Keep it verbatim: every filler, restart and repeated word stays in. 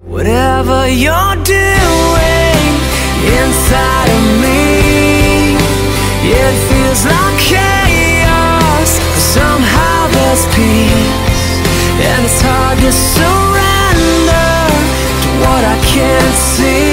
Whatever you're doing inside of me, it feels like chaos, but somehow there's peace. And it's hard to surrender to what I can't see.